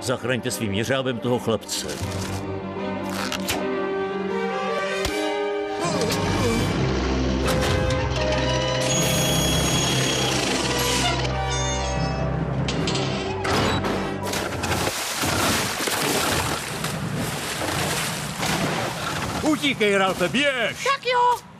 Zachraňte svým jeřábem toho chlapce. Utíkej, Ralfe, běž! Tak jo.